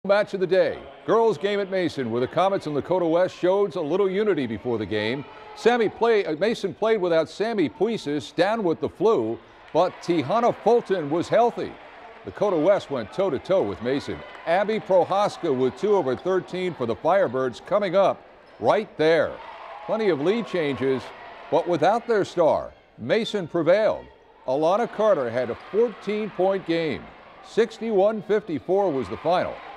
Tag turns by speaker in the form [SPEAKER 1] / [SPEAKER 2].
[SPEAKER 1] Match of the day, girls game at Mason, where the Comets and Lakota West showed a little unity before the game. Mason played without Sammy Puisis, down with the flu, but Tihana Fulton was healthy. Lakota West went toe-to-toe with Mason. Abby Prohaska with 2 over 13 for the Firebirds coming up right there. Plenty of lead changes, but without their star, Mason prevailed. Alana Carter had a 14-point game. 61-54 was the final.